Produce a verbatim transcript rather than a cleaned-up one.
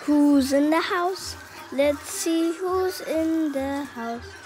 Who's in the house? Let's see who's in the house.